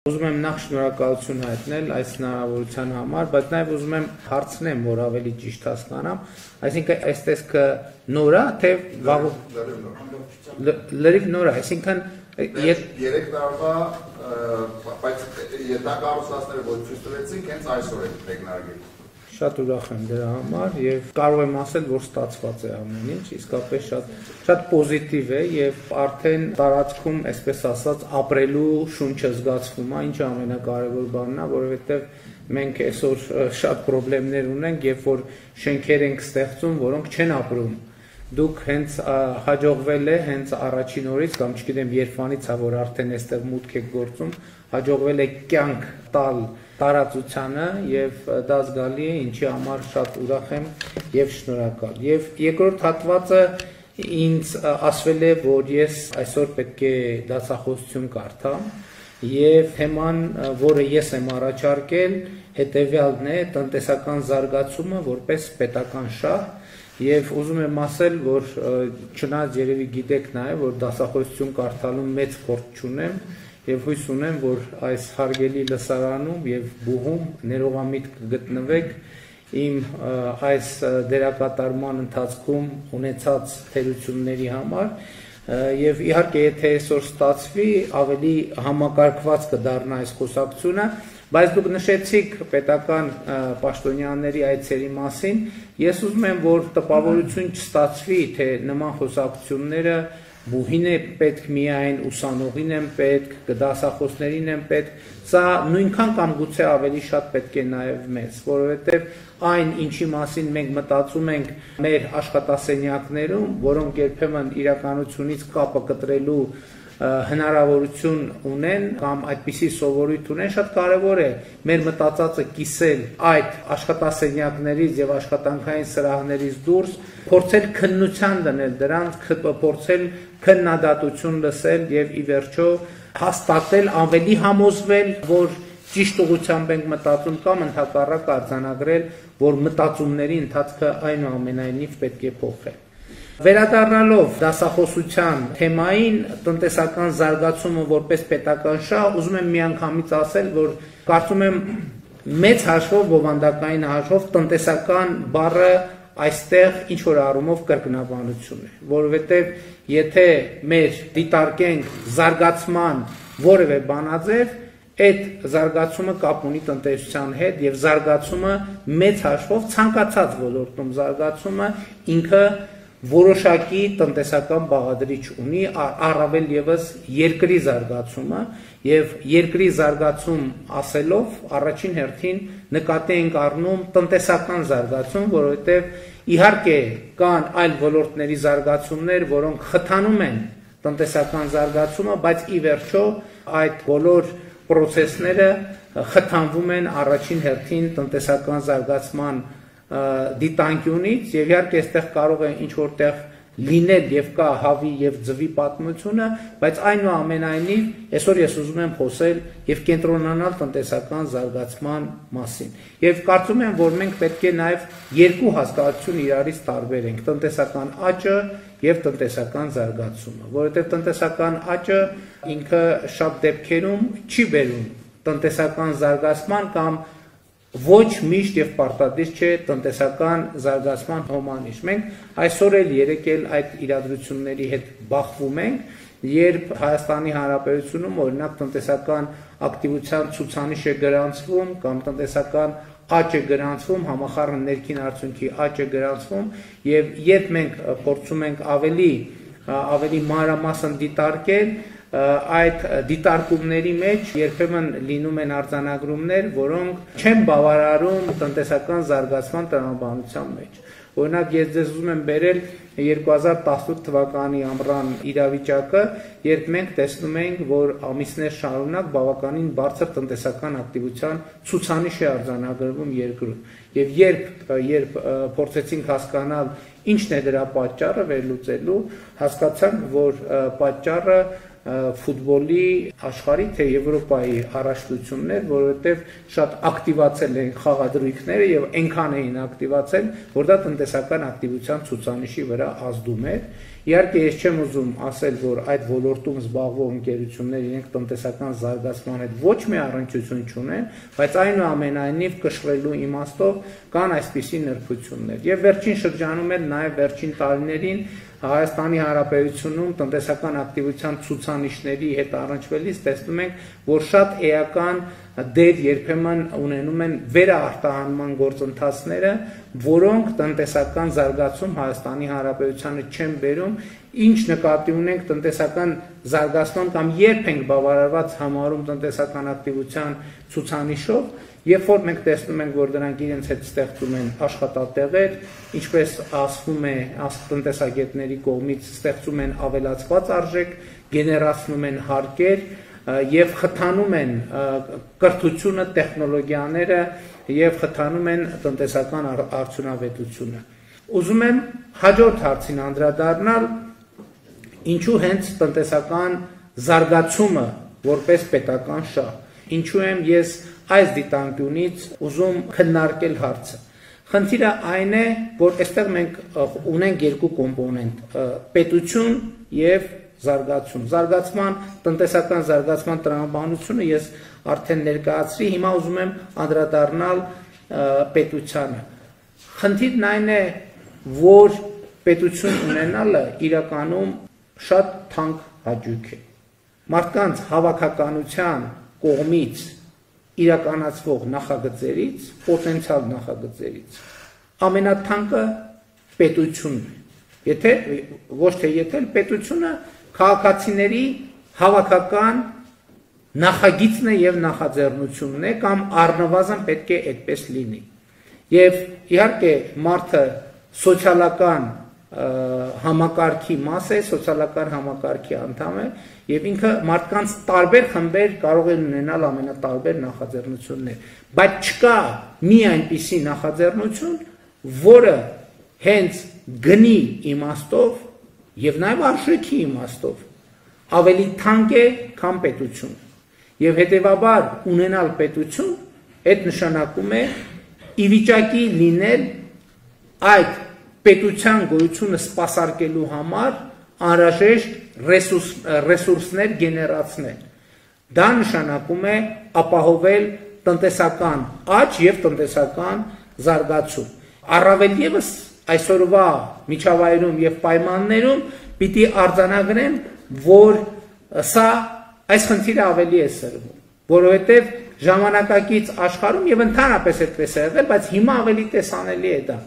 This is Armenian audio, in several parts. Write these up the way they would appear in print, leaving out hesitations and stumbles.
Ուզում եմ նախ շնորհակալություն հայտնել այս հնարավորության համար, բայց նաև ուզում եմ հարցնեմ, որ ավելի ճիշտ հասկանամ, այսինքն այս տեսքը նոր է, թե լրիվ նոր է, այսինքն 3 տարվա, բայց ետնակառուցվածքները որ ցույց տվեցինք, հենց այսօր են մեկնարկել։ Շատ ուրախ եմ դրա համար եւ կարող եմ ասել, որ ստացված է ամեն ինչ, իսկապես շատ պոզիտիվ է եւ արդեն տարածքում, այսպես ասած, ապրելու շունչը զգացվում է, ինչը ամենակարևոր բանն է, որովհետեւ մենք այսօր շատ խնդիրներ ունենք, երբ որ շենքեր ենք ստեղծում, որոնք չեն ապրում։ Դուք հենց հաջողվել է հենց առաջին օրից կամ չգիտեմ երբանից է որ արդեն այստեղ մուտք եք գործում, հաջողվել է կյանք տալ տարածությանը եւ դա զգալի է, ինչի համար շատ ուրախ եմ եւ շնորհակալ։ Եվ երկրորդ հատվածը ինձ ասվել է, որ ես այսօր պետք է դասախոսություն կարդամ եւ թեման, որը ես եմ առաջարկել, հետեւյալն է՝ տնտեսական զարգացումը որպես պետական շահ։ Եվ ուզում եմ ասել, որ չնայած երևի գիտեք նաև, որ դասախոսություն կարդալու մեծ փորձ չունեմ եւ հույս ունեմ, որ այս հարգելի լսարանում եւ բուհում ներողամիտ կգտնվեք իմ այս դերակատարման ընթացքում ունեցած թերությունների համար եւ իհարկե եթե այսօր ստացվի, ավելի համակարգված կդառնա այս խոսակցությունը, բայց դուք նշեցիք պետական պաշտոնյաների այցերի մասին, ես ուզում եմ, որ տպավորություն չստացվի, թե նման խոսակցությունները բուհին է պետք միայն, ուսանողին են պետք, դասախոսներին են պետք, սա նույնքան կամ գուցե ավելի շատ պետք է նաև մեզ, որովհետև այն ինչի մասին մենք մտածում ենք մեր աշխատասենյակներում, որոնք երբեմն իրականությունից կապը կտրելու հնարավորություն ունեն կամ այդպիսի սովորույթ ունեն, շատ կարևոր է մեր մտածածը կիսել այդ աշխատասենյակներից եւ աշխատանքային սրահներից դուրս, փորձել քննության դնել դրանց, փորձել քննադատություն լսել եւ ի վերջո հաստատել, ավելի համոզվել, որ ճիշտ ուղղությամբ ենք մտածում կամ ընդհակառակը արձանագրել, որ մտածումների ընթացքը այնուամենայնիվ պետք է փոխել։ Վերադառնալով դասախոսության թեմային, տնտեսական զարգացումը որպես պետական շահ, ուզում եմ միանգամից ասել, որ կարծում եմ մեծ հաշվով, բովանդակային հաշվով տնտեսական բառը այստեղ ինչ որ առումով կրկնաբանություն է, որովհետև եթե մեր դիտարկենք զարգացման որևէ բանաձև, այդ զարգացումը կապ ունի տնտեսության հետ եւ զարգացումը մեծ հաշվով ցանկացած ոլորտում զարգացումը ինքը որոշակի տնտեսական բաղադրիչ ունի, առավել եւս երկրի զարգացումը եւ երկրի զարգացում ասելով առաջին հերթին նկատի ենք առնում տնտեսական զարգացում, որովհետեւ իհարկե կան այլ ոլորտների զարգացումներ, որոնք խթանում են տնտեսական զարգացումը, բայց ի վերջո այդ բոլոր պրոցեսները խթանվում են առաջին հերթին տնտեսական զարգացման դիտանկյունից եւ իհարկե այստեղ կարող է ինչ որտեղ լինել եւ կա հավի եւ ձվի պատմությունը, բայց այնուամենայնիվ այսօր ես ուզում եմ խոսել եւ կենտրոնանալ տնտեսական զարգացման մասին։ Եվ կարծում եմ, որ մենք պետք է նաեւ երկու հասկացություն իրարից տարբերենք՝ տնտեսական աճը եւ տնտեսական զարգացումը, որովհետեւ տնտեսական աճը ինքը շատ դեպքերում չի բերում տնտեսական զարգացման կամ ոչ միշտ եւ պարտադիր չէ տնտեսական զարգացման հոմանիշ։ Մենք այսօր էլ երեք էլ այդ իրադրությունների հետ բախվում ենք, երբ Հայաստանի Հանրապետությունում օրինակ տնտեսական ակտիվության ցուցանիշ է գրանցվում կամ տնտեսական աճ է գրանցվում, համախառն ներքին արդյունքի աճ է գրանցվում եւ երբ մենք փորձում ենք ավելի մանրամասն դիտարկել այդ դիտարկումների մեջ երբեմն լինում են արձանագրումներ, որոնք չեն բավարարում տնտեսական զարգացման տրամաբանության մեջ։ Օրինակ ես ձեզ ուզում եմ բերել 2018 թվականի ամռան իրավիճակը, երբ մենք տեսնում ենք, որ ամիսներ շարունակ բավականին բարձր տնտեսական ակտիվության ցուցանիշ է արձանագրվում երկրում։ Եվ երբ փորձեցինք հասկանալ ինչն է դրա պատճառը վերլուծելու, հասկացանք, որ պատճառը ֆուտբոլի աշխարհի թե Եվրոպայի առաջնություններ, որովհետև շատ ակտիվացել են խաղադրույքները եւ այնքան էին ակտիվացել, որ դա տնտեսական ակտիվության ցուցանիշի վրա ազդում էր Իհարկե ես չեմ ուզում ասել, որ այդ ոլորտում զբաղվող ընկերությունները իրենք տնտեսական զարգացման հետ ոչ մի առնչություն չունեն, բայց այնուամենայնիվ կշռելու իմաստով կան այսպիսի նրբություններ։ Եվ վերջին շրջանում էլ նաև վերջին տարիներին Հայաստանի Հանրապետությունում տնտեսական ակտիվության ցուցանիշների հետ առնչվելիս տեսնում ենք, որ շատ էական դեր երբեմն ունենում են վերարտահանման գործընթացները, որոնք տնտեսական զարգացում Հայաստանի Հանրապետությանը չեն բերում, ինչ նկատի ունենք տնտեսական զարգացման կամ երբ ենք բավարարված համարում տնտեսական ակտիվության ցուցանիշով, երբ որ մենք տեսնում ենք, որ դրանք իրենց հետ ստեղծում են աշխատատեղեր, ինչպես ասվում է տնտեսագետների կողմից ստեղծում են ավելացված արժեք, գեներացնում են հարկեր եւ խթանում են կրթությունը, տեխնոլոգիաները եւ խթանում են տնտեսական արդյունավետությունը։ Ուզում եմ հաջորդ հարցին անդրադառնալ, ինչու հենց տնտեսական զարգացումը որպես պետական շահ, ինչու եմ ես այս դիտանկյունից ուզում քննարկել հարցը։ Խնդիրը այն է, որ այստեղ մենք ունենք երկու կոմպոնենտ՝ պետություն եւ զարգացում։ Զարգացման, տնտեսական զարգացման տրամաբանությունը ես արդեն ներկայացրի, հիմա ուզում եմ անդրադառնալ պետությանը։ Խնդիրն այն է, որ պետություն ունենալը իրականում շատ թանկ հաճույք է։ Մարդկանց հավաքականության կողմից իրականացվող նախագծերից, պոտենցիալ նախագծերից ամենաթանկը պետությունն է։ Եթե ոչ թե եթե պետությունը քաղաքացիների հավաքական նախագիծն է եւ նախաձեռնությունն է կամ առնվազն պետք է այդպես լինի։ Եվ իհարկե մարդը սոցիալական համակարգի մաս է, սոցիալական համակարգի անդամ է եւ ինքը մարդկանց տարբեր խմբեր կարող են ունենալ ամենատարբեր նախաձեռնություններ, բայց չկա մի այնպիսի նախաձեռնություն, որը հենց գնի իմաստով եւ նաեւ արժեքի իմաստով ավելի թանկ է, քան պետությունը։ Եվ հետեւաբար ունենալ պետություն, այդ նշանակում է ի վիճակի լինել այդ պետության գոյությունը սպասարկելու համար անհրաժեշտ ռեսուրսներ գեներացնել։ Դա նշանակում է ապահովել տնտեսական աճ եւ տնտեսական զարգացում։ Առավել եւս այսօրվա միջավայրում եւ պայմաններում պիտի արձանագրեմ, որ սա այս խնդիրը ավելի է սրվում, որովհետեւ ժամանակակից աշխարհում եւ ընդհանրապես այդպես է եղել, բայց հիմա ավելի տեսանելի է դա։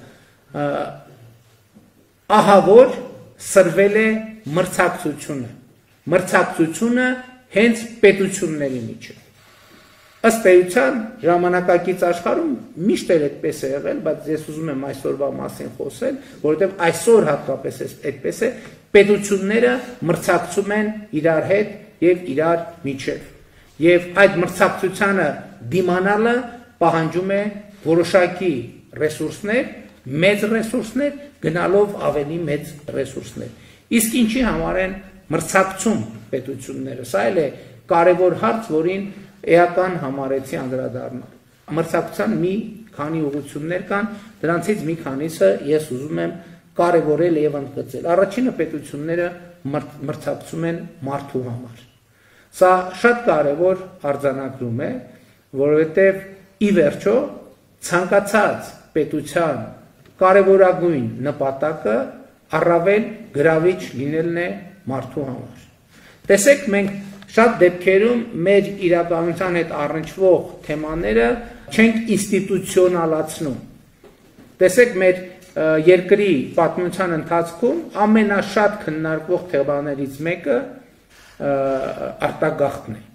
Ահա որ սրվել է մրցակցությունը հենց պետությունների միջև։ Ըստ էության ժամանակակից աշխարհում միշտ էլ այդպես է եղել, բայց ես ուզում եմ այսօրվա մասին խոսել, որովհետև այսօր հատկապես այդպես է, պետությունները մրցակցում են իրար հետ եւ իրար միջև։ Եվ այդ մրցակցությանը դիմանալը պահանջում է որոշակի ռեսուրսներ, մեծ ռեսուրսներ, գնալով ավելի մեծ ռեսուրսներ։ Իսկ ինչի համար են մրցակցում պետությունները։ Սա էլ է կարևոր հարց, որին էական համարեցի անդրադառնալ։ Մրցակցության մի քանի ուղղություններ կան, դրանցից մի քանիսը ես ուզում եմ կարևորել եւ ընդգծել։ Առաջինը պետությունները մրցակցում են մարդու համար։ Սա շատ կարևոր արձանագրում է, որովհետեւ ի վերջո ցանկացած պետության կարևորագույն նպատակը առավել գրավիչ լինելն է մարդու համար։ Տեսեք, մենք շատ դեպքերում մեր իրականության հետ առնչվող թեմաները չենք ինստիտուցիոնալացնում։ Տեսեք, մեր երկրի պատմության ընթացքում ամենաշատ քննարկվող թեմաներից մեկը արտագաղթն է։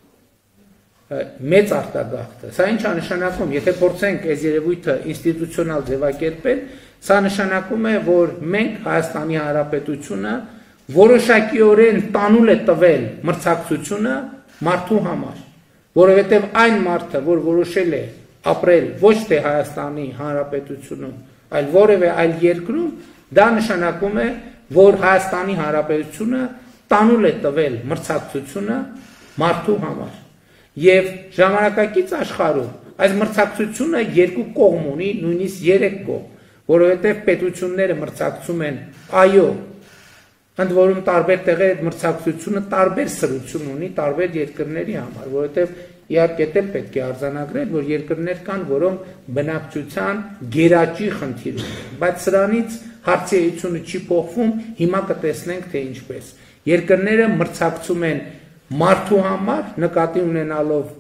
Մեծ արտագաղթը։ Սա ինչ է նշանակում, եթե փորձենք այս երևույթը ինստիտուցիոնալ ձևակերպել, սա նշանակում է, որ մենք Հայաստանի Հանրապետությունը որոշակիորեն տանուլ է տվել մրցակցությունը մարդու համար, որովհետև այն մարդը, որ որոշել է ապրել ոչ թե Հայաստանի Հանրապետությունում, այլ որևէ այլ երկրում, դա նշանակում է, որ Հայաստանի Հանրապետությունը տանուլ է տվել մրցակցությունը մարդու համար։ Եվ ժամանակակից աշխարհում այս մրցակցությունը երկու կողմ ունի, նույնիսկ երեք կողմ, որովհետև պետությունները մրցակցում են այո ընդ որում տարբեր տեղի այդ մրցակցությունը տարբեր սրություն ունի տարբեր երկրների համար, որովհետև իհարկե պետք է արձանագրել, որ երկրներ կան, որոնք բնակչության գերաճի խնդիր ունեն, բայց սրանից հարցի էությունը չի փոխվում, հիմա կտեսնենք թե ինչպես։ Երկրները մրցակցում են մարդու համար, նկատի ունենալով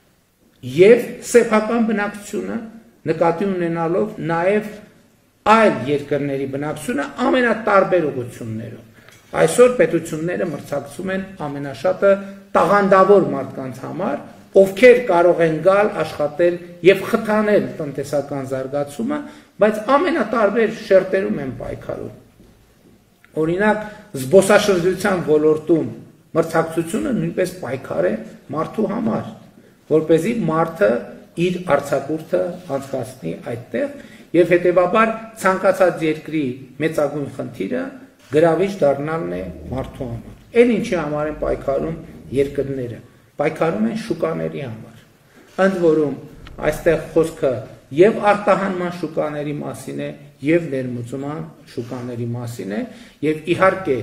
եւ սեփական բնակչությունը, նկատի ունենալով նաեւ այլ երկրների բնակչությունը ամենատարբեր ուղղություններով։ Այսօր պետությունները մրցակցում են ամենաշատը տաղանդավոր մարդկանց համար, ովքեր կարող են գալ աշխատել եւ խթանել տնտեսական զարգացումը, բայց ամենատարբեր շերտերում են պայքարում։ Օրինակ, զբոսաշրջության ոլորտում մրցակցությունը նույնպես պայքար է մարդու համար, որպեսզի մարդը իր արձակուրդը անցկացնի այդտեղ եւ հետեւաբար ցանկացած երկրի մեծագույն խնդիրը գրավիչ դառնալն է մարդու համար։ Այն ինչի համար են պայքարում երկրները, պայքարում են շուկաների համար։ Ընդ որում այստեղ խոսքը եւ արտահանման շուկաների մասին է, եւ ներմուծման շուկաների մասին է, եւ իհարկե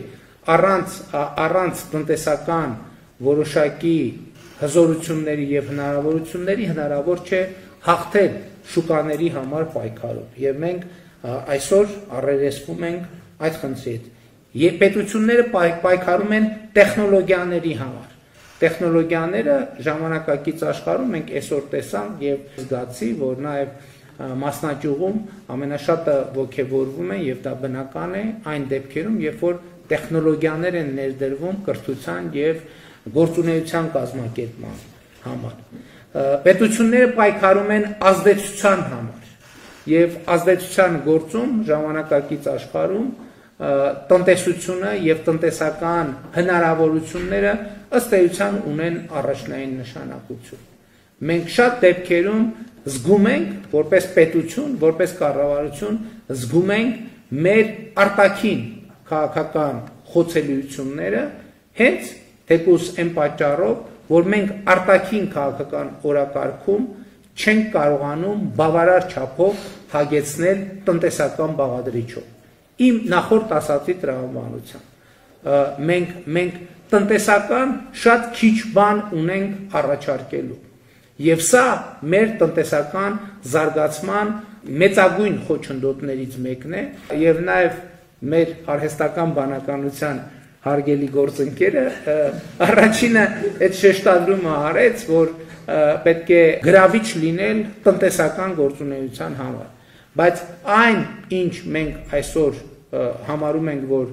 առանց տնտեսական որոշակի հզորությունների եւ հնարավորությունների հնարավոր չէ հաղթել շուկաների համար պայքարով։ Եվ մենք այսօր առերեսվում ենք այդ խնդրի հետ։ Եվ պետությունները պայքարում են տեխնոլոգիաների համար։ Տեխնոլոգիաները ժամանակակից աշխարհում մենք այսօր տեսանք եւ զգացի, որ նաեւ մասնաճյուղում ամենաշատը ոգևորվում են եւ դա բնական է այն դեպքերում, երբ որ տեխնոլոգիաներ են ներդրվում կրթության եւ գործունեության կազմակերպման համար։ Պետությունները պայքարում են ազդեցության համար եւ ազդեցության գործում ժամանակակից աշխարհում տնտեսությունը եւ տնտեսական հնարավորությունները ըստ էության ունեն առաջնային նշանակություն։ Մենք շատ դեպքերում զգում ենք, որպես պետություն, որպես կառավարություն, զգում ենք մեր արտաքին քաղաքական խոցելիությունները հենց թեկուզ այն պատճառով, որ մենք արտաքին քաղաքական օրակարգում չենք կարողանում բավարար չափով հագեցնել տնտեսական բաղադրիչով։ Իմ նախորդ ասացի տրամաբանությամբ մենք տնտեսական շատ քիչ բան ունենք առաջարկելու եւ սա մեր տնտեսական զարգացման մեծագույն խոչընդոտներից մեկն է եւ նաեւ մեր արհեստական բանականության հարգելի գործընկերը առաջինը այդ շեշտադրումը արեց, որ պետք է գրավիչ լինել տնտեսական գործունեության համար, բայց այն ինչ մենք այսօր համարում ենք, որ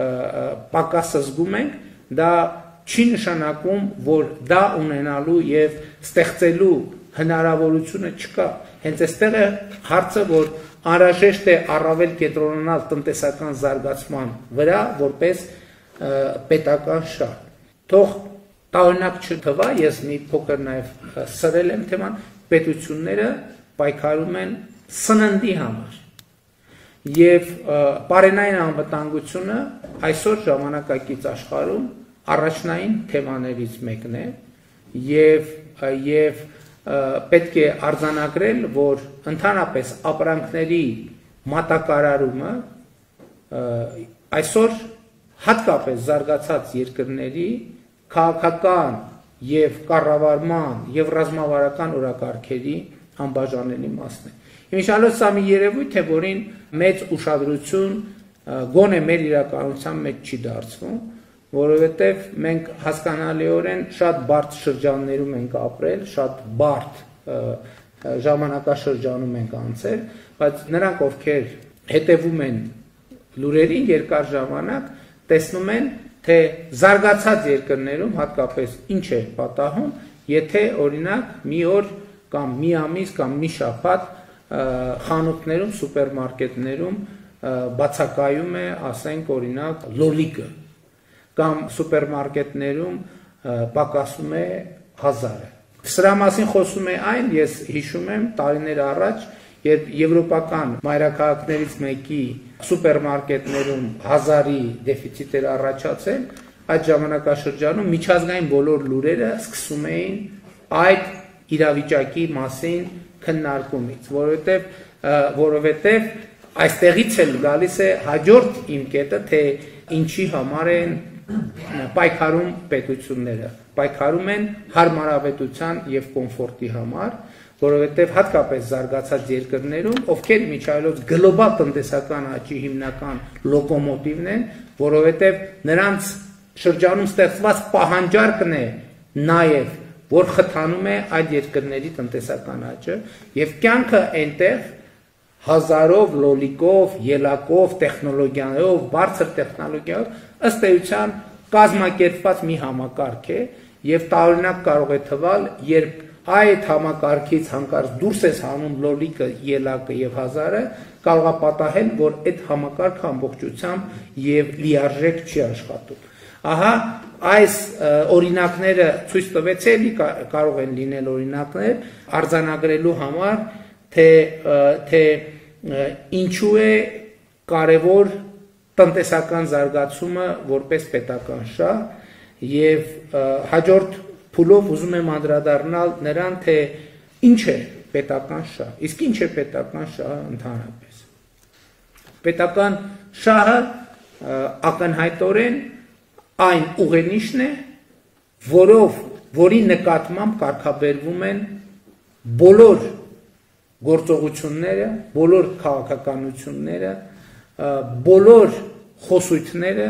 պակասը զգում ենք, դա չի նշանակում, որ դա ունենալու եւ ստեղծելու հնարավորությունը չկա։ Հենց այստեղ է հարցը, որ անհրաժեշտ է առավել կենտրոնանալ տնտեսական զարգացման վրա, որպես պետական շահ։ Թող տարօրինակ չթվա, ես մի փոքր նաև սրել եմ թեման, պետությունները պայքարում են սննդի համար։ Եվ պարենային անվտանգությունը այսօր ժամանակակից աշխարհում առաջնային թեմաներից մեկն է եւ պետք է արձանագրել, որ ընդհանրապես ապրանքների մատակարարումը այսօր հատկապես զարգացած երկրների քաղաքական եւ կառավարման եւ ռազմավարական օրակարգերի անբաժանելի մասն է։ Իմիջիալոց սա մի երևույթ է, որին մեծ ուշադրություն գոնե մեր իրականության մեջ չի դարձվում, որովհետեւ մենք հասկանալիորեն շատ բարդ շրջաններում ենք ապրել, շատ բարդ ժամանակաշրջանում ենք անցել, բայց նրանք, ովքեր հետևում են լուրերին երկար ժամանակ, տեսնում են, թե զարգացած երկրներում հատկապես ինչ է պատահում, եթե օրինակ մի օր կամ մի ամիս կամ մի շաբաթ խանութներում, սուպերմարկետներում բացակայում է, ասենք օրինակ լոլիկը, կամ սուպերմարկետներում պակասում է 1000-ը։ Սրա մասին խոսում է այն, ես հիշում եմ տարիներ առաջ, երբ եվրոպական մայրաքաղաքներից մեկի սուպերմարկետներում 1000-ի դեֆիցիտ էր առաջացել, այդ ժամանակաշրջանում միջազգային բոլոր լուրերը սկսում էին այդ իրավիճակի մասին քննարկումից, որովհետև այստեղից էլ գալիս է հաջորդ իմ կետը, թե ինչի համար են պայքարում պետությունները, պայքարում են հարմարավետության եւ կոմֆորտի համար, որովհետեւ հատկապես զարգացած երկրներում, ովքեր միջայլոց գլոբալ տնտեսական աճի հիմնական լոկոմոտիվն են, որովհետեւ նրանց շրջանում ստեղծված պահանջարկն է նաեւ, որ խթանում է այդ երկրների տնտեսական աճը եւ կյանքը այնտեղ հազարով լոլիկով, ելակով, տեխնոլոգիաներով, բարձր տեխնոլոգիայով ըստ էության կազմակերպված մի համակարգ է եւ տարօրինակ կարող է թվալ, երբ այդ համակարգից հանկարծ դուրս ես հանում լոլիկը, ելակը եւ հազարը, կարող է պատահել, որ այդ համակարգը ամբողջությամբ եւ լիարժեք չի աշխատում։ Ահա այս օրինակները ցույց տվեցել կարող են լինել օրինակներ արձանագրելու համար, թե ինչու է կարևոր տնտեսական զարգացումը որպես պետական շահ եւ հաջորդ փուլով ուզում եմ անդրադառնալ նրան, թե ինչ է պետական շահ, իսկ ինչ է պետական շահը ընդհանրապես։ Պետական շահը ակնհայտորեն այն ուղենիշն է, որի նկատմամբ կարգաբերվում են բոլոր գործողությունները, բոլոր քաղաքականությունները, բոլոր խոսույթները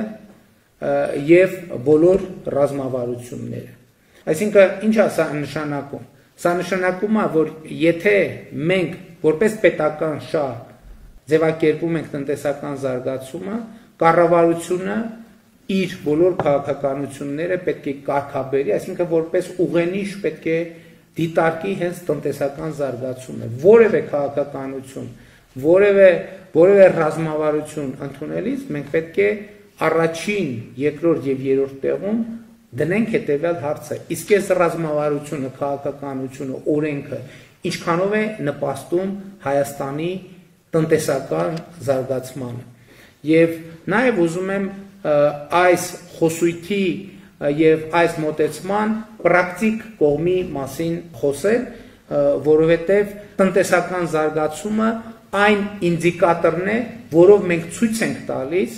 եւ բոլոր ռազմավարությունները։ Այսինքն ինչ է սա նշանակում։ Սա նշանակում է, որ եթե մենք որպես պետական շահ ձևակերպում ենք տնտեսական զարգացումը, կառավարությունը իր բոլոր քաղաքականությունները պետք է կարգաբերի, այսինքն որպես ուղենիշ պետք է դիտարկի հենց տնտեսական զարգացումը, որևէ քաղաքականություն, որևէ ռազմավարություն ընդունելիս մենք պետք է առաջին, երկրորդ եւ երրորդ տեղում դնենք հետեւյալ հարցը. իսկ այս ռազմավարությունը, քաղաքականությունը, օրենքը ինչքանով է նպաստում Հայաստանի տնտեսական զարգացմանը։ Եվ նաեւ ուզում եմ այս խոսույթի եւ այս մոտեցման պրակտիկ կողմի մասին խոսել, որովհետեւ տնտեսական զարգացումը այն ինդիկատորն է, որով մենք ցույց ենք տալիս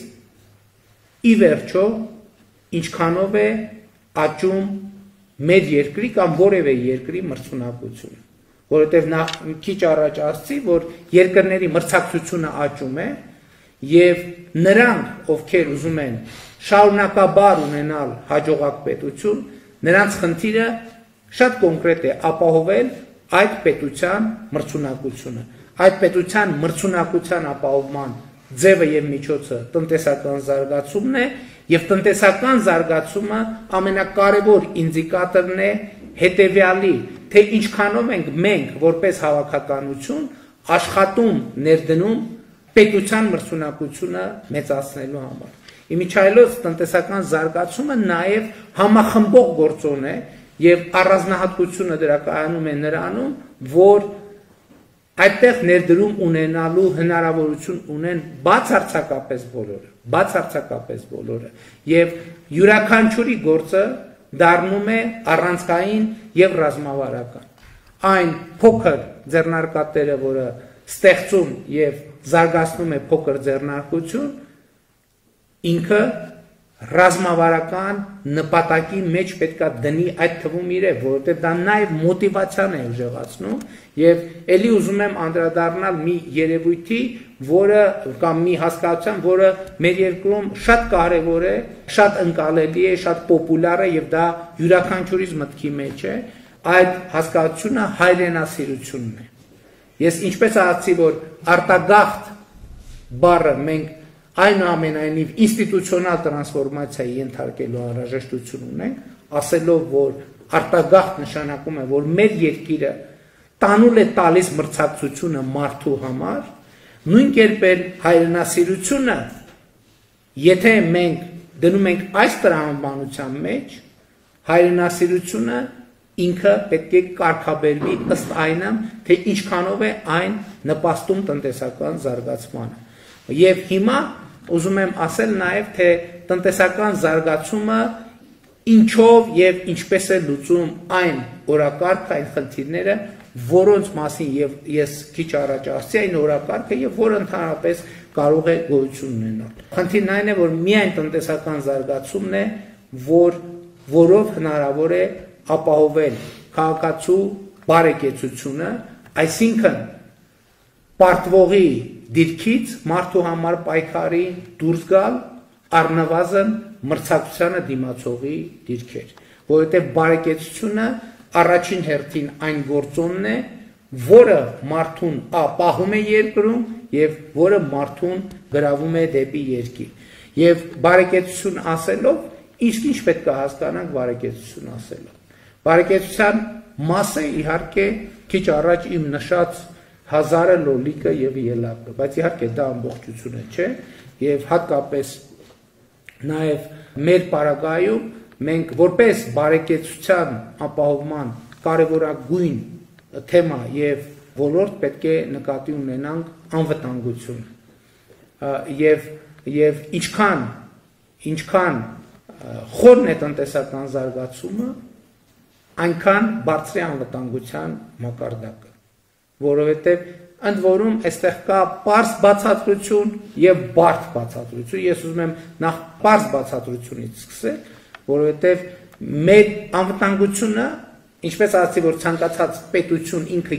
ի վերջո ինչքանով է աճում մեր երկրի կամ որևէ երկրի մրցունակությունը, որովհետեւ նա քիչ առաջ ասացի, որ երկրների մրցակցությունը աճում է եւ նրանք, ովքեր ուզում են շարունակաբար ունենալ հաջողակ պետություն, նրանց խնդիրը շատ կոնկրետ է ապահովել այդ պետության մրցունակությունը։ Այդ պետության մրցունակության ապահովման ձևը եւ միջոցը տնտեսական զարգացումն է եւ տնտեսական զարգացումը ամենակարևոր ինդիկատորն է հետեւյալի, թե ինչքանով ենք մենք որպես հավաքականություն աշխատում ներդնում պետության մրցունակությունը մեծացնելու համար։ Իմիջայլոց տնտեսական զարգացումը նաեւ համախմբող գործոն է եւ առանձնահատկությունը դրա կայանում է նրանում, որ այդտեղ ներդրում ունենալու հնարավորություն ունեն բացարձակապես բոլորը եւ յուրաքանչյուրի գործը դառնում է առանցքային եւ ռազմավարական։ Այն փոքր ձեռնարկատերը, որը ստեղծում եւ զարգացնում է փոքր ձեռնարկություն, ինքը ռազմավարական նպատակի մեջ պետքա դնի այդ թվում իրեն, որովհետև դա նաև մոտիվացիան է ուժեղացնում եւ ելի ուզում եմ անդրադառնալ մի երևույթի, որը կամ մի հասկացության, որը մեր երկրում շատ կարևոր է, շատ ընկալելի է, շատ պոպուլյար է եւ դա յուրաքանչյուրիս մտքի մեջ է, այդ հասկացությունը հայրենասիրությունն է։ Ես ինչպես ասացի, որ արտագաղթ բառը մենք այնուամենայնիվ ինստիտուցիոնալ տրանսֆորմացիայի ենթարկելու անհրաժեշտություն ունենք, ասելով, որ արտագաղթ նշանակում է, որ մեր երկիրը տանուլ է տալիս մրցակցությունը մարդու համար, նույն կերպ էլ հայրենասիրությունը, եթե մենք դնում ենք այս տրամաբանության մեջ, հայրենասիրությունը ինքը պետք է կարգաբերվի ըստ այնմ, թե ինչքանով է այն նպաստում տնտեսական զարգացմանը։ Եվ հիմա ուզում եմ ասել նաև, թե տնտեսական զարգացումը ինչով եւ ինչպես է լուծում այն օրակարգը, այն խնդիրները, որոնց մասին եւ ես քիչ առաջ ասացի, այն օրակարգը եւ որը ընդհանրապես կարող է գոյություն ունենալ։ Խնդիրն այն է, որ միայն տնտեսական զարգացումն է, որով հնարավոր է ապահովել քաղաքացու բարեկեցությունը, այսինքն պարտվողի դիրքից մարդու համար պայքարի դուրս գալ առնվազն մրցակցությանը դիմացողի դիրքեր, որովհետև բարեկեցությունը առաջին հերթին այն գործոնն է, որը մարդուն պահում է երկրում եւ որը մարդուն գրավում է դեպի երկիր։ Եվ բարեկեցություն ասելով, իսկ ինչ պետք է հասկանանք բարեկեցություն ասելով։ Բարեկեցության մասը իհարկե քիչ առաջ իմ նշած 1000 լոլիկը եւ ելակը, բայց իհարկե դա ամբողջությունը չէ եւ հատկապես նաեւ մեր պարագայում մենք որպես բարեկեցության ապահովման կարևորագույն թեմա եւ ոլորտ պետք է նկատի ունենանք անվտանգությունը եւ ինչքան խորն է տնտեսական զարգացումը, այնքան բարձր է անվտանգության մակարդակը, որովհետեւ ընդ որում այստեղ կա պարզ բացատրություն եւ բարդ բացատրություն։ Ես ուզում եմ նախ պարզ բացատրությունից սկսել, որովհետեւ մեր անվտանգությունը, ինչպես ասացի, որ ցանկացած պետություն ինքը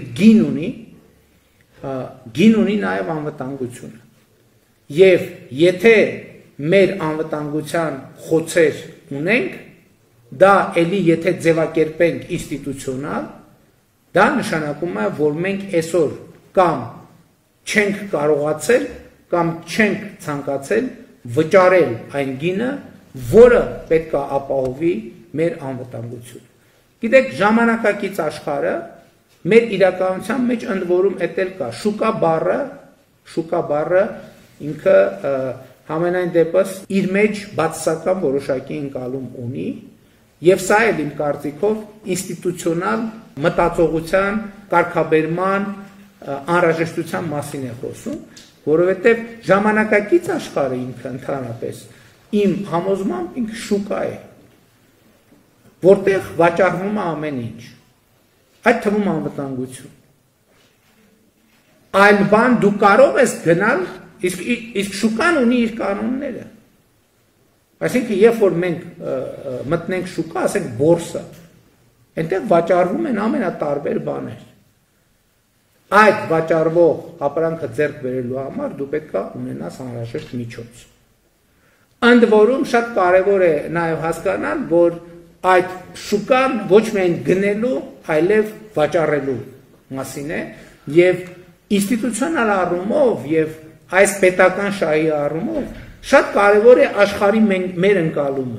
գին ունի նաեւ անվտանգությունը։ Եվ եթե մեր անվտանգության խոցեր ունենք, դա էլի եթե ձևակերպենք ինստիտուցիոնալ, դա նշանակում է, որ մենք այսօր կամ չենք կարողացել կամ չենք ցանկացել վճարել այն գինը, որը պետք է ապահովի մեր անվտանգությունը։ Գիտեք, ժամանակակից աշխարհը մեր իրականության մեջ ընդ որում էտել կա շուկա բառը ինքը համենայն դեպս իր մեջ բացասական որոշակի ընկալում ունի, եւ սա էլ իմ կարծիքով ինստիտուցիոնալ մտածողության, կարգաբերման անհրաժեշտության մասին է խոսում, որովհետեւ ժամանակակից աշխարհը ինքը ընդհանրապես իմ համոզմամբ ինքը շուկա է, որտեղ վաճառվում է ամեն ինչ, այդ թվում անվտանգություն։ Այլ բան դու կարող ես գնալ, իսկ շուկան ունի իր կանոնները։ Այսինքն, երբ որ մենք մտնենք շուկա, ասենք բորսա, այնտեղ վաճառվում են ամենատարբեր բաներ։ Այդ վաճառվող ապրանքը ձեռք բերելու համար դու պետք է ունենաս անհրաժեշտ միջոց։ Ընդ որում շատ կարևոր է նաև հասկանալ, որ այդ շուկան ոչ միայն գնելու, այլև վաճառելու մասին է, եւ ինստիտուցիոնալ առումով եւ այս պետական շահի առումով շատ կարևոր է աշխարհի մեր ընկալումը։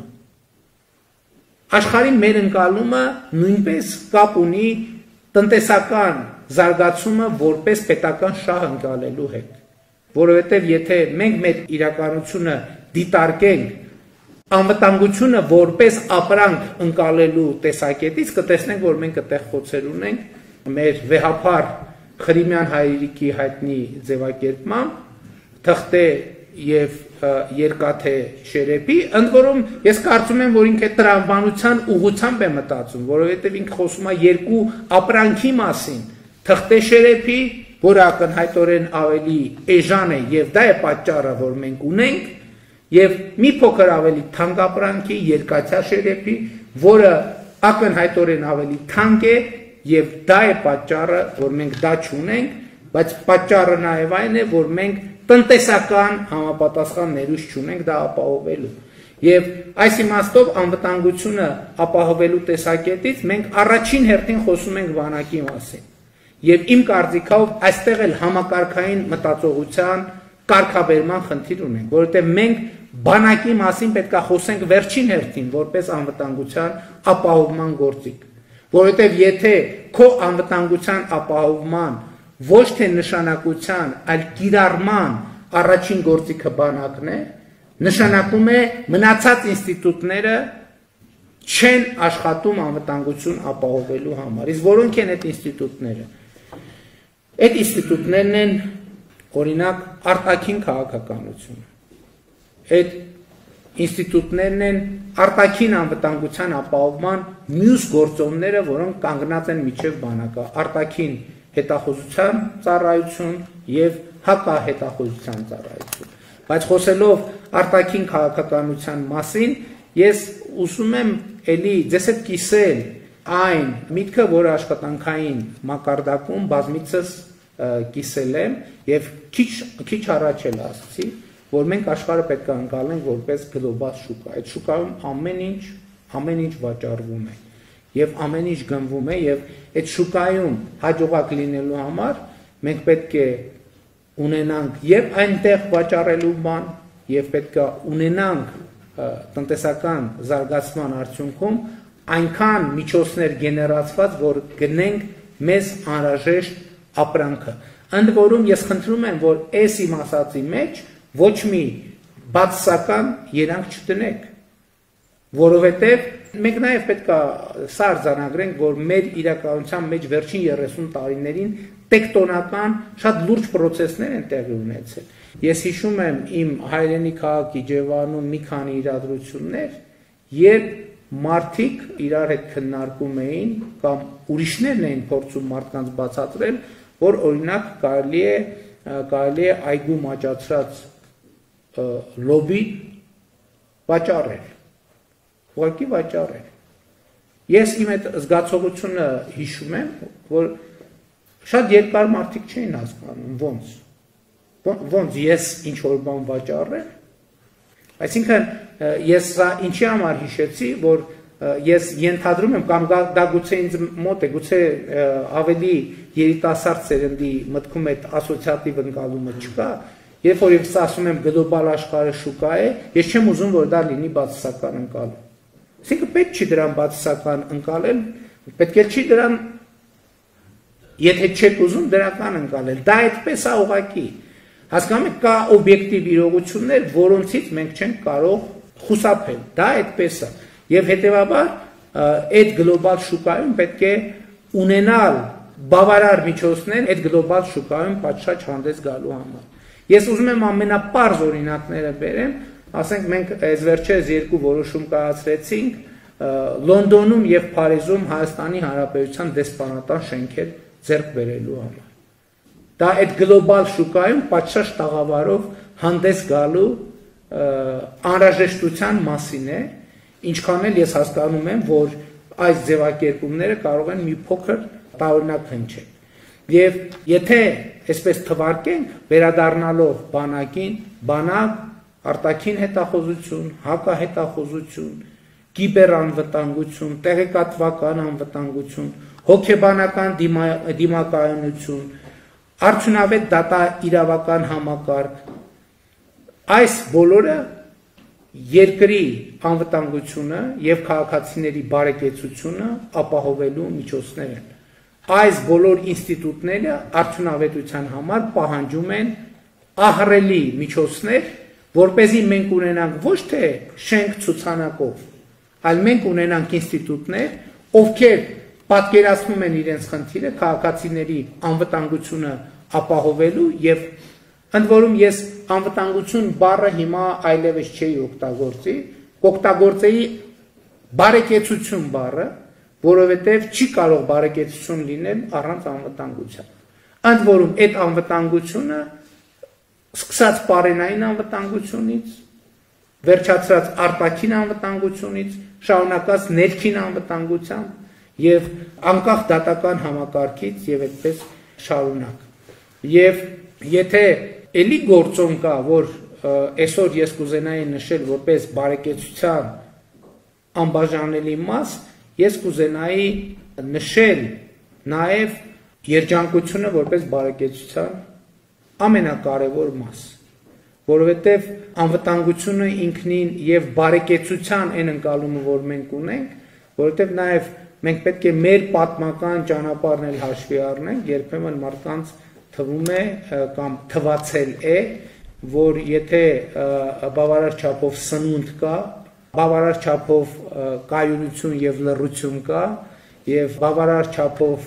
Աշխարհի մեր ընկալումը նույնպես կապ ունի տնտեսական զարգացումը որպես պետական շահ ընկալելու հետ, որովհետև եթե մենք մեր իրականությունը դիտարկենք անվտանգությունը որպես ապրանք ընկալելու տեսակետից, կտեսնենք, որ մենք այդտեղ խոցեր ունենք մեր վեհափառ Ղրիմյան հայրիկի հայտնի ձևակերպմամբ, թղթե եւ երկաթե շերեփի, ընդ որում ես կարծում եմ, որ ինքը տրամաբանության ուղղությամբ է մտածում, որովհետեւ ինքը խոսում է երկու ապրանքի մասին, թղթե շերեփի, որը ակնհայտորեն ավելի էժան է եւ դա է պատճառը, որ մենք ունենք, եւ մի փոքր ավելի թանկ ապրանքի, երկաթյա շերեփի, որը ակնհայտորեն ավելի թանկ է եւ դա է պատճառը, որ մենք դա չունենք, բայց պատճառը նաեւ այն է, որ մենք տնտեսական համապատասխան ներուժ չունենք դա ապահովելու։ Եվ այս իմաստով անվտանգությունը ապահովելու տեսակետից մենք առաջին հերթին խոսում ենք բանակի մասին։ Եվ իմ կարծիքով այստեղ էլ համակարգային մտածողության կարգաբերման խնդիր ունենք, որովհետև մենք բանակի մասին պետք է խոսենք վերջին հերթին, որպես անվտանգության ապահովման գործիք։ Որովհետև եթե քո անվտանգության ապահովման ոչ թե նշանակության, այլ կիրառման առաջին գործիքը բանակն է, նշանակում է մնացած ինստիտուտները չեն աշխատում անվտանգություն ապահովելու համար։ Իսկ որոնք են այդ ինստիտուտները։ Այդ ինստիտուտներն են օրինակ արտաքին քաղաքականությունը։ Այդ ինստիտուտներն են արտաքին անվտանգության ապահովման մյուս գործոնները, որոնք կանգնած են միջև բանակը, արտաքին հետախուզության ծառայություն եւ հակահետախուզության ծառայություն։ Բայց խոսելով արտաքին քաղաքականության մասին, ես ուզում եմ էլի ձեզ հետ կիսել այն միտքը, որ աշխատանքային մակարդակում բազմիցս կիսել եմ եւ քիչ առաջ էլ ասացի, որ մենք աշխարհը պետք է ընկալենք որպես գլոբալ շուկա։ Այդ շուկայում ամեն ինչ վաճառվում է եւ ամեն ինչ գնվում է եւ այդ շուկայում հաջողակ լինելու համար մենք պետք է ունենանք եւ այնտեղ վաճառելու բան եւ պետք է ունենանք տնտեսական զարգացման արդյունքում այնքան միջոցներ գեներացված, որ գնենք մեզ անհրաժեշտ ապրանքը։ Ընդ որում ես խնդրում եմ, որ այս իմ ասածի մեջ ոչ մի բացասական երանգ չտնեք, որովհետև մենք նաև պետք է սա արձանագրենք, որ մեր իրականության մեջ վերջին 30 տարիներին տեկտոնական շատ լուրջ պրոցեսներ են տեղի ունեցել։ Ես հիշում եմ իմ հայրենի քաղաք Իջևանում մի քանի իրադրություններ, երբ մարդիկ իրար հետ քննարկում էին կամ ուրիշներն էին փորձում մարդկանց բացատրել, որ օրինակ կարելի է այգու մաճացրած լոբի վաճառել, ուղղակի վաճառել։ Ես իմ այդ զգացողությունը հիշում եմ, որ շատ երկար մարդիկ չէին հասկանում, ոնց ես ինչ-որ բան վաճառել, այսինքն ես սա ինչի համար հիշեցի, որ ես ենթադրում եմ, կամ դա գուցե ինձ մոտ է, գուցե ավելի երիտասարդ սերնդի մտքում այդ ասոցիատիվ ընկալումը չկա, երբ որ ես ասում եմ գլոբալ աշխարհը շուկա է, ես չեմ ուզում, որ դա լինի բացասական ընկալում։ Այսինքն պետք չի դրան բացասական ընկալել, պետք է չի դրան, եթե չեք ուզում դրական ընկալել, դա այդպես է ուղղակի։ Հասկանում եք, կա օբյեկտիվ իրողություններ, որոնցից մենք չենք կարող խուսափել, դա այդպես է։ Եվ հետևաբար այդ գլոբալ շուկայում պետք է ունենալ բավարար միջոցներ այդ գլոբալ շուկայում պատշաճ հանդես գալու համար։ Ես ուզում եմ ամենապարզ օրինակները բերեմ, ասենք մենք այս վերջերս երկու որոշում կայացրեցինք Լոնդոնում եւ Փարիզում Հայաստանի Հանրապետության դեսպանատան շենքեր ձեռք բերելու համար։ Դա այդ գլոբալ շուկայում պատշաճ տաղավարով հանդես գալու անհրաժեշտության մասին է, ինչքան էլ ես հասկանում եմ, որ այս ձևակերպումները կարող են մի փոքր տարօրինակ հնչել։ Եվ եթե այսպես թվարկենք, վերադառնալով բանակին, բանակ, արտաքին հետախուզություն, հակահետախուզություն, կիբերանվտանգություն, տեղեկատվական անվտանգություն, հոգեբանական դիմակայունություն, արդյունավետ դատա իրավական համակարգ, այս բոլորը երկրի անվտանգությունը եւ քաղաքացիների բարեկեցությունը ապահովելու միջոցներ են։ Այս բոլոր ինստիտուտները արդյունավետության համար պահանջում են ահռելի միջոցներ, որպեսզի մենք ունենանք ոչ թե շենք ցուցանակով, այլ մենք ունենանք ինստիտուտներ, ովքեր պատկերացնում են իրենց խնդիրը քաղաքացիների անվտանգությունը ապահովելու եւ ընդ որում ես անվտանգություն բառը հիմա այլևս չէի օգտագործի, կօգտագործեի բարեկեցություն բառը, որովհետև չի կարող բարեկեցություն լինել առանց անվտանգության։ Ընդ որում այդ անվտանգությունը սկսած պարենային անվտանգությունից, վերջացրած արտաքին անվտանգությունից, շարունակած ներքին անվտանգությամբ եւ անկախ դատական համակարգից եւ այդպես շարունակ։ Եվ եթե էլի գործոն կա, որ այսօր ես կուզենայի նշել որպես բարեկեցության անբաժանելի մաս, ես կուզենայի նշել նաև երջանկությունը որպես բարեկեցության ամենակարևոր մաս, որովհետև անվտանգությունը ինքնին եւ բարեկեցության այն ընկալումը, որ մենք ունենք, որովհետև նաև մենք պետք է մեր պատմական ճանապարհն էլ հաշվի առնենք, երբեմն մարդկանց թվում է կամ թվացել է, որ եթե բավարար չափով սնունդ կա, բավարար չափով կայունություն եւ լռություն կա եւ բավարար չափով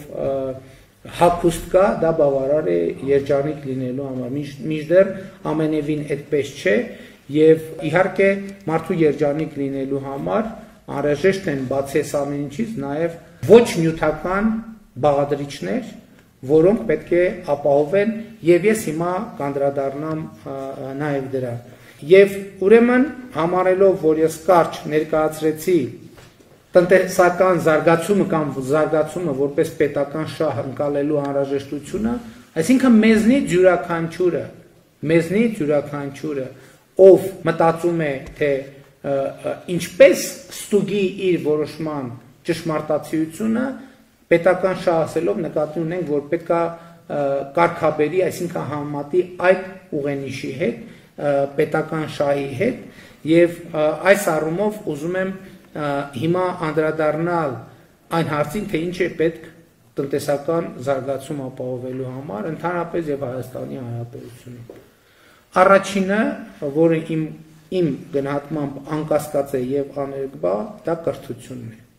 հագուստ կա, դա բավարար է երջանիկ լինելու համար։ Մինչդեռ ամենևին այդպես չէ Եվ իհարկե մարդու երջանիկ լինելու համար անհրաժեշտ են բացի այս ամեն ինչից նաև ոչ նյութական բաղադրիչներ, որոնք պետք է ապահովեն, եւ ես հիմա կանդրադառնամ նաև դրան։ Եվ ուրեմն համարելով, որ ես կարճ ներկայացրեցի տնտեսական զարգացումը կամ զարգացումը որպես պետական շահ ընկալելու անհրաժեշտությունը, այսինքն մեզնից յուրաքանչյուրը, ով մտածում է, թե ինչպես ստուգի իր որոշման ճշմարտացիությունը, պետական շահ ասելով նկատի ունենք, որ պետքա կարգաբերի, այսինքն համեմատի այդ ուղենիշի հետ, պետական շահի հետ, եւ այս առումով ուզում եմ հիմա անդրադառնալ այն հարցին, թե ինչ է պետք տնտեսական զարգացում ապահովելու համար, ընդհանրապես եւ Հայաստանի Հանրապետությունում։ Առաջինը, որը իմ գնահատմամբ անկասկած է եւ աներկբա, դա կրթությունն է։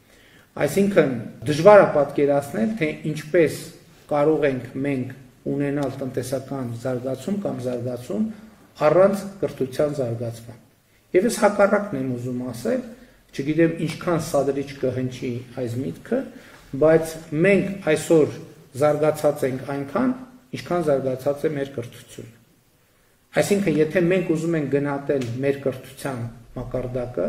Այսինքն դժվար է պատկերացնել, թե ինչպես կարող ենք մենք ունենալ տնտեսական զարգացում կամ զարգացում առանց կրթության զարգացման։ Եվ ես հակառակն եմ ուզում ասել, չգիտեմ ինչքան սադրիչ կհնչի այս միտքը, բայց մենք այսօր զարգացած ենք այնքան, ինչքան զարգացած է մեր կրթությունը։ Այսինքն, եթե մենք ուզում ենք գնահատել մեր կրթության մակարդակը,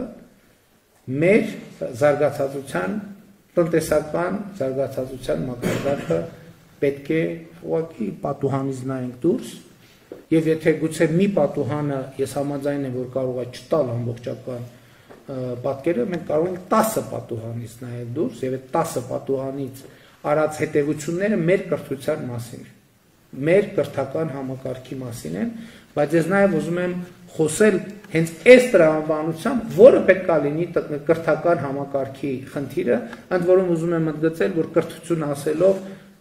մեր զարգացածության, տնտեսական զարգացածության մակարդակը պետք է ուղղակի պատուհանից նայենք դուրս, եւ եթե գուցե մի պատուհանը ես համաձայն եմ, որ կարող է չտալ ամբողջական պատկերը, մենք կարող ենք 10 պատուհանից նայել դուրս, եւ այդ 10 պատուհանից արած հետևությունները մեր կրթության մասին են, մեր կրթական համակարգի մասին են, բայց ես նաեւ ուզում եմ խոսել հենց այս տրամաբանությամբ, որը պետք է լինի կրթական համակարգի խնդիրը, ընդ որում ուզում եմ ընդգծել, որ կրթություն ասելով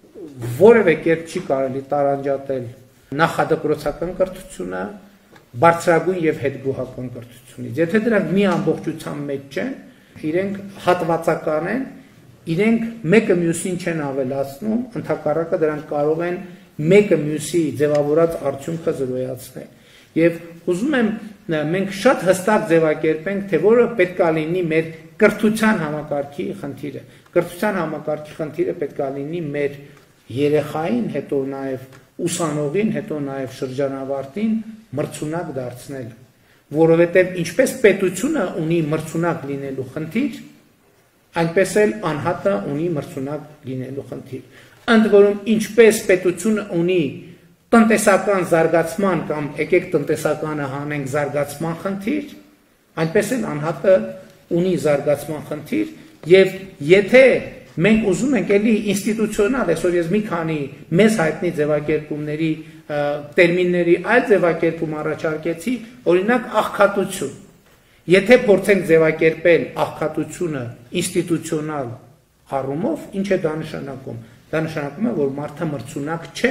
որևէ կերպ չի կարելի տարանջատել նախադպրոցական կրթությունը, բարձրագույն եւ հետգոհական կրթությունից։ Եթե դրանք մի ամբողջության մեջ չեն, իրենք հատվածական են, իրենք մեկը մյուսին չեն ավելացնում, ընդհակառակը դրանք կարող են մեկը մյուսի ձևավորած արդյունքը զրոյացնել։ Եվ ուզում եմ մենք շատ հստակ ձևակերպենք, թե որը պետք է լինի մեր կրթության համակարգի խնդիրը։ Կրթության համակարգի խնդիրը պետք է լինի մեր երեխային, հետո նաեւ ուսանողին, հետո նաեւ շրջանավարտին մրցունակ դարձնել, որովհետեւ ինչպես պետությունը ունի մրցունակ լինելու խնդիր, այնպես էլ անհատը ունի մրցունակ լինելու խնդիր։ Ընդ որում ինչպես պետությունը ունի տնտեսական զարգացման կամ եկեք տնտեսականը հանենք զարգացման խնդիր, այնպես էլ անհատը ունի զարգացման խնդիր, եւ եթե մենք ուզում ենք էլի ինստիտուցիոնալ, այսօր ես մի քանի մեզ հայտնի ձևակերպումների, տերմինների այլ ձևակերպում առաջարկեցի, օրինակ աղքատություն։ Եթե փորձենք ձևակերպել աղքատությունը ինստիտուցիոնալ առումով, ինչ է դա նշանակում։ Դա նշանակում է, որ մարդը մրցունակ չէ։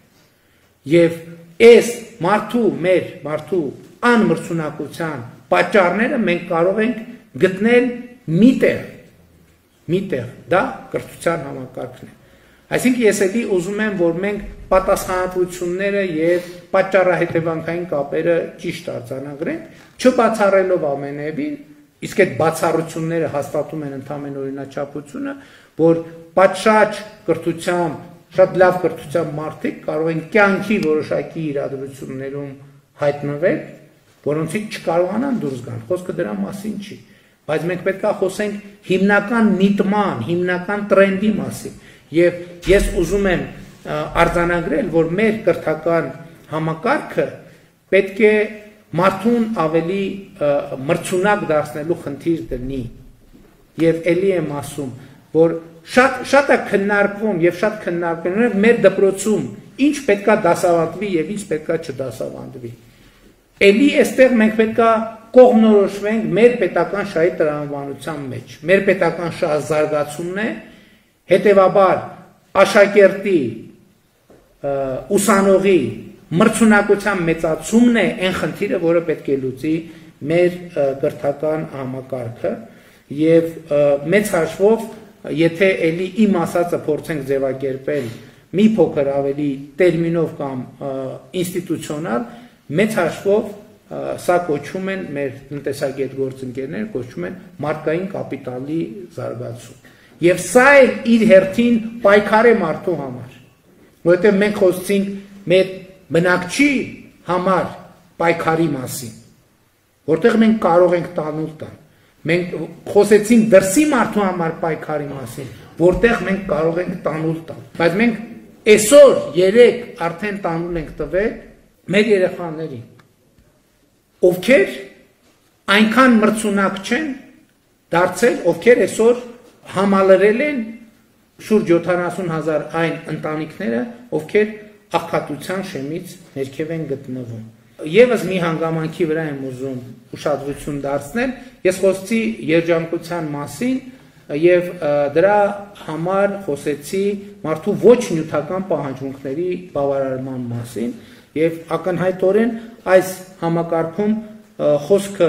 Եվ այս մարդու անմրցունակության պատճառները մենք կարող ենք գտնել միտեղ, դա կրթության համակարգն է։ Այսինքն ես էլի ուզում եմ, որ մենք պատասխանատվությունները եւ պատճառահետևանքային կապերը ճիշտ արձանագրենք, չբացառելով ամենևին, իսկ այդ բացառությունները հաստատում են ընդհանուր օրինաչափությունը, որ պատշաճ կրթությամբ, շատ լավ կրթությամբ մարդիկ կարող են կյանքի որոշակի իրադրություններում հայտնվել, որոնցից չկարողանան դուրս գալ։ Խոսքը դրա մասին չի, բայց մենք պետք է խոսենք հիմնական միտման, հիմնական տրենդի մասին։ Եվ ես ուզում եմ արձանագրել, որ մեր կրթական համակարգը պետք է մարդուն ավելի մրցունակ դարձնելու խնդիր դնի։ Եվ ելի եմ ասում, որ շատ է քննարկվում եւ շատ քննարկվում է մեր դպրոցում ինչ պետքա դասավանդվի եւ ինչ պետքա չդասավանդվի։ Էլի այստեղ մենք պետքա կողմնորոշվենք մեր պետական շահի տրամաբանության մեջ։ Մեր պետական շահը զարգացումն է, հետեւաբար աշակերտի ուսանողի մրցունակության մեծացումն է այն խնդիրը, որը պետք է լուծի մեր կրթական համակարգը եւ մեծ հաշվով եթե էլի իմ ասածը փորձենք ձևակերպել մի փոքր ավելի տերմինով կամ ինստիտուցիոնալ, մեծ հաշվով սա կոչում են մեր տնտեսագետ գործընկերներ կոչում են մարդկային կապիտալի զարգացում։ Եվ սա էլ իր հերթին պայքար է մարդու համար, որովհետև մենք խոսեցինք մեր բնակչի համար պայքարի մասին, որտեղ մենք կարող ենք տանուլ տալ։ Մենք խոսեցինք դրսի մարդու համար պայքարի մասին, որտեղ մենք կարող ենք տանուլ տալ։ Բայց մենք այսօր երեք արդեն տանուլ ենք տվել մեր երեխաներին, ովքեր այնքան մրցունակ չեն դարձել, ովքեր այսօր համալրել են շուրջ 70,000 այն ընտանիքները, ովքեր աղքատության շեմից ներքև են գտնվում։ Եվս մի հանգամանքի վրա եմ ուզում ուշադրություն դարձնել, ես խոսեցի երջանկության մասին եւ դրա համար խոսեցի մարդու ոչ նյութական պահանջմունքների բավարարման մասին եւ ակնհայտորեն այս համակարգում խոսքը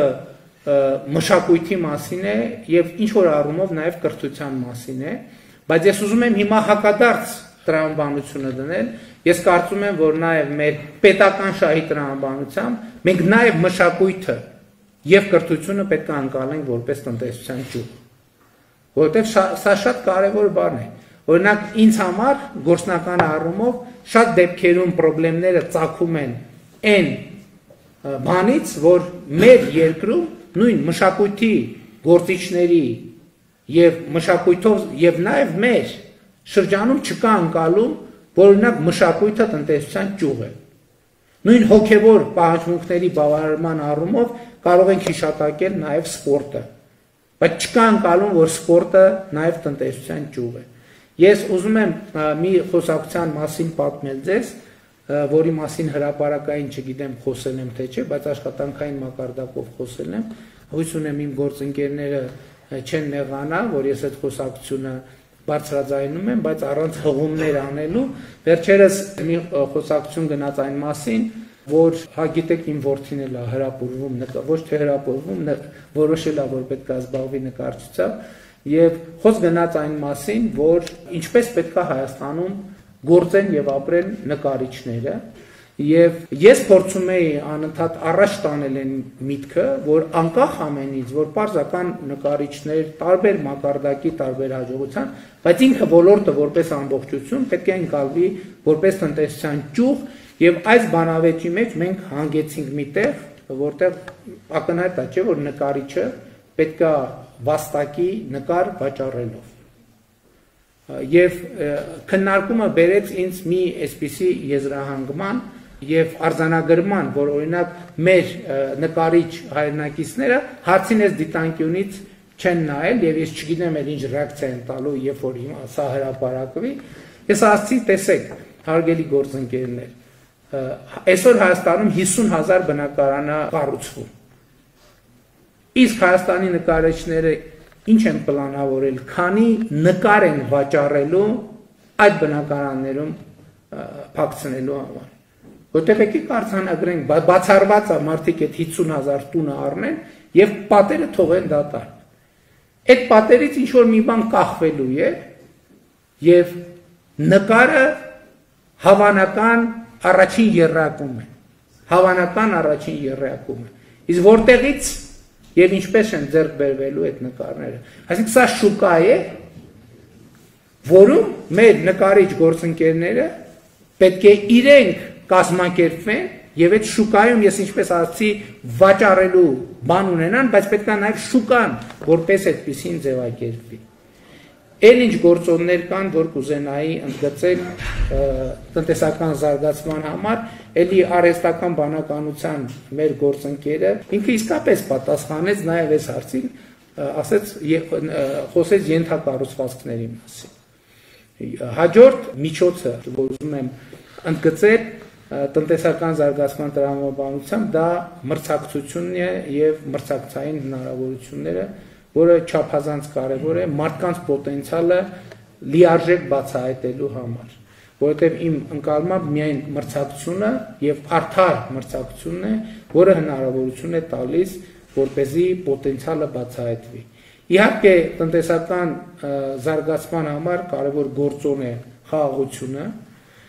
մշակույթի մասին է եւ ինչ որ առումով նաեւ կրթության մասին է, բայց ես ուզում եմ հիմա հակադարձ տրամաբանությունը դնել, ես կարծում եմ, որ նաեւ մեր պետական շահի տրամաբանությամբ մենք նաեւ մշակույթը եւ կրթությունը պետք է անցալենք որպես տնտեսության ճյուղ, որովհետեւ սա շատ կարեւոր բան է։ Օրինակ ինձ համար գործնական առումով շատ դեպքերում խնդիրները ծագում են այն բանից, որ մեր երկրում նույն մշակույթի գործիչների եւ մշակույթով եւ նաեւ մեր շրջանում չկա անկալում, որ օրինակ մշակույթը տնտեսության ճյուղ է։ Նույն հոգեվոր պահանջմունքների բավարարման առումով կարող ենք հիշատակել նաեւ սպորտը, բայց չկա անկալում, որ սպորտը նաեւ տնտեսության ճյուղ է։ Ես ուզում եմ մի խոսակցության մասին պատմել ձեզ, որի մասին հրապարակային չգիտեմ խոսել եմ թե չէ, բայց աշխատանքային մակարդակով խոսել եմ, հույս ունեմ իմ գործընկերները չեն նեղանա, որ ես այդ խոսակցությունը բարձրաձայնում եմ, բայց առանց հղումներ անելու, վերջերս մի խոսակցություն գնաց այն մասին, որ գիտեք իմ որդին էլ է հրապուրվում, ոչ թե հրապուրվում, որոշել է, որ պետք է զբաղվի նկարչությամբ, եւ խոսք գնաց այն մասին, որ ինչպես պետք է Հայաստանում գործեն եւ ապրեն նկարիչները, եւ ես փորձում եի անընդհատ առաջ տանել այն միտքը, որ անկախ ամենից, որ պարզական նկարիչներ տարբեր մակարդակի, տարբեր հաջողության, բայց ինքը ոլորտը որպես ամբողջություն պետք է ընկալվի որպես տնտեսության ճյուղ, եւ այս բանավեճի մեջ մենք հանգեցինք միտեղ, որտեղ ակնհայտ է, չէ՞ որ նկարիչը պետք է վաստակի նկար վաճառելով։ Եվ քննարկումը բերեց ինձ մի այսպիսի եզրահանգման եւ արձանագրման, որ օրինակ մեր նկարիչ հայրենակիցները հարցին այս դիտանկյունից չեն նայել եւ ես չգիտեմ էլ ինչ ռեակցիա են տալու, երբ որ հիմա սա հրապարակվի։ Ես ասացի, տեսեք, հարգելի գործընկերներ, այսօր Հայաստանում 50,000 բնակարան է կառուցվում։ Իսկ Հայաստանի նկարիչները ինչ են պլանավորել, քանի նկար են վաճառելու այդ բնակարաններում փակցնելու համար։ Որտեղ եկեք արձանագրենք, բացառված է մարդիկ այդ 50,000 տունը առնեն եւ պատերը թողեն դատարկ։ Այդ պատերից ինչ որ մի բան կախվելու է եւ նկարը հավանական առաջին եռակում է։ Հավանական առաջին եռակում է։ Իսկ որտեղից եւ ինչպես են ձեռք բերվելու այդ նկարները։ Այսինքն սա շուկա է, որում մեր նկարիչ գործընկերները պետք է իրենք կազմակերպվեն եւ այդ շուկայում ես ինչպես ասացի վաճառելու բան ունենան, բայց պետք է նաեւ շուկան որպես այդպեսին ձևակերպվի։ Էլ ինչ գործոններ կան, որ կուզենայի ընդգծել տնտեսական զարգացման համար, էլի արհեստական բանականության մեր գործընկերը ինքը իսկապես պատասխանեց նաև այս հարցին, ասեց խոսեց ենթակառուցվածքների մասին։ Հաջորդ միջոցը, որ ուզում եմ ընդգծել տնտեսական զարգացման տրամաբանությամբ, դա մրցակցությունն է եւ մրցակցային հնարավորությունները, որը չափազանց կարևոր է մարդկանց պոտենցիալը լիարժեք բացահայտելու համար, որովհետև իմ ընկալմամբ միայն մրցակցությունը եւ արդար մրցակցությունն է, որը հնարավորություն է տալիս, որպեսզի պոտենցիալը բացահայտվի։ Իհարկե, տնտեսական զարգացման համար կարևոր գործոն է խաղաղությունը,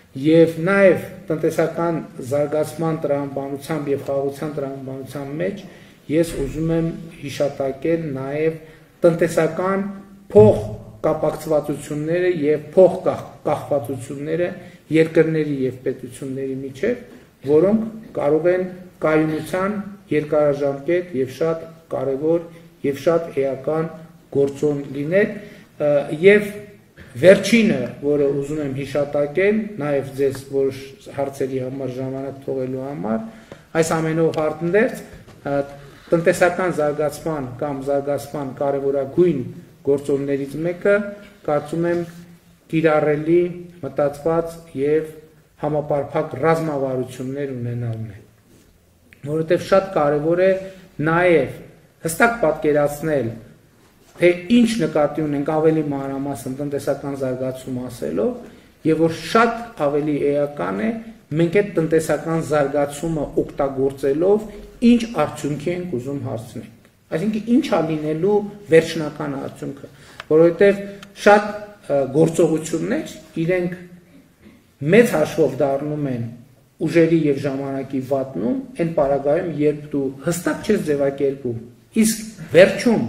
Եվ նաև տնտեսական զարգացման տրամաբանությամբ եւ խաղաղության տրամաբանության մեջ ես ուզում եմ հիշատակել նաև տնտեսական փող կապակցվածությունները եւ փող կախվածությունները երկրների եւ պետությունների միջև, որոնք կարող են կայունության երկարաժամկետ եւ շատ կարեւոր եւ շատ էական գործոն լինել եւ վերջինը, որը ուզում եմ հիշատակել, նաև ձեզ որոշ հարցերի համար ժամանակ թողելու համար, այս ամենով հարցերից տնտեսական զարգացման կամ զարգացման կարևորագույն գործոններից մեկը, կարծում եմ, կիրառելի, մտածված եւ համապարփակ ռազմավարություններ ունենալն է, որովհետեւ շատ կարևոր է նաև հստակ պատկերացնել, թե ինչ նկատի ունենք ավելի մանրամասն տնտեսական զարգացում ասելով եւ որ շատ ավելի էական է մենք այդ տնտեսական զարգացումը օգտագործելով ինչ արդյունքի ենք ուզում հասցնենք, այսինքն ինչ է լինելու վերջնական արդյունքը, որովհետեւ շատ գործողություններ իրենք մեծ հաշվով դառնում են ուժերի եւ ժամանակի վատնում այն պարագայում, երբ դու հստակ չես ձևակերպում, իսկ վերջում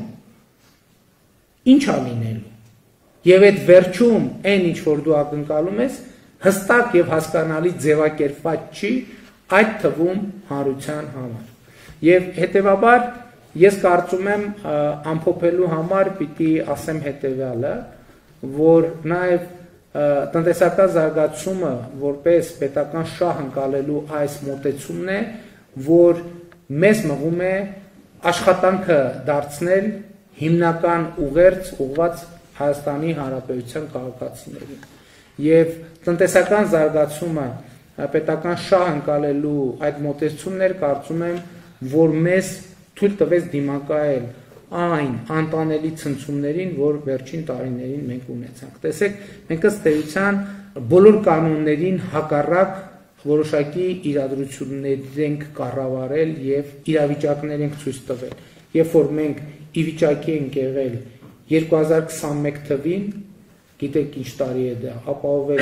ինչ է լինելու եւ այդ վերջում այն ինչ որ դու ակնկալում ես հստակ եւ հասկանալի ձևակերպված չի, այդ թվում հանրության համար եւ հետեւաբար ես կարծում եմ ամփոփելու համար պիտի ասեմ հետեւյալը, որ նաեւ տնտեսական զարգացումը որպես պետական շահ ընկալելու այս մոտեցումն է, որ մեզ մղում է աշխատանքը դարձնել հիմնական ուղերձ ուղված Հայաստանի Հանրապետության քաղաքացիներին եւ տնտեսական զարգացումը պետական շահ ընկալելու այդ մոտեցումներ կարծում եմ որ մեզ թույլ տվեց դիմակայել այն անտանելի ցնցումներին, որ վերջին տարիներին մենք ունեցանք։ Տեսեք, մենք ըստ էության բոլոր կանոններին հակառակ որոշակի իրադրություններ ենք կառավարել եւ իրավիճակներ ենք ցույց տվել։ Երբ որ մենք ի վիճակի ենք եղել 2021 թվին, գիտեք ինչ տարի է դա, ապահովել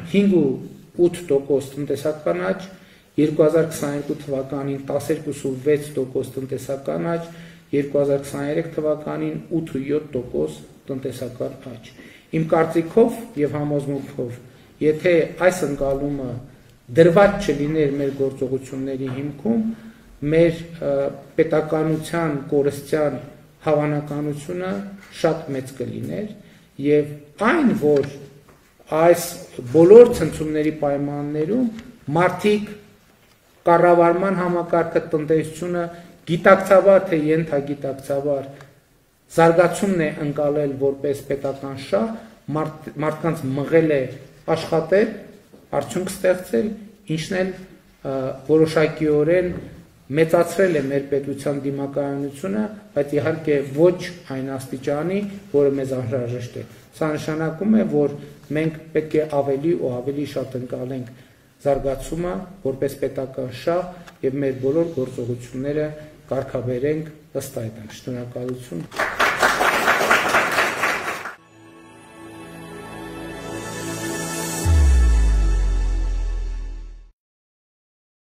5.8% տնտեսական աճ, 2022 թվականին 12.6% տնտեսական աճ, 2023 թվականին 8.7% տնտեսական աճ։ Իմ կարծիքով եւ համոզմունքով, եթե այս ընկալումը դրված չլիներ մեր գործողությունների հիմքում, մեր պետականության կորստյան հավանականությունը շատ մեծ կլիներ եւ այն, որ այս բոլոր ցնցումների պայմաններում մարդիկ կառավարման համակարգը տնտեսությունը գիտակցաբար թե ենթագիտակցաբար զարգացումն է ընկալել որպես պետական շահ, մարդկանց մղել է աշխատել, արդյունք ստեղծել, ինչն էլ որոշակիորեն մեծացրել է մեր պետության դիմակայունությունը, բայց իհարկե ոչ այն աստիճանի, որը մեզ անհրաժեշտ է։ Սա նշանակում է, որ մենք պետք է ավելի ու ավելի շատ ընկալենք զարգացումը որպես պետական շահ եւ մեր բոլոր գործողությունները կարգավերենք ըստ այդ։ Շնորհակալություն։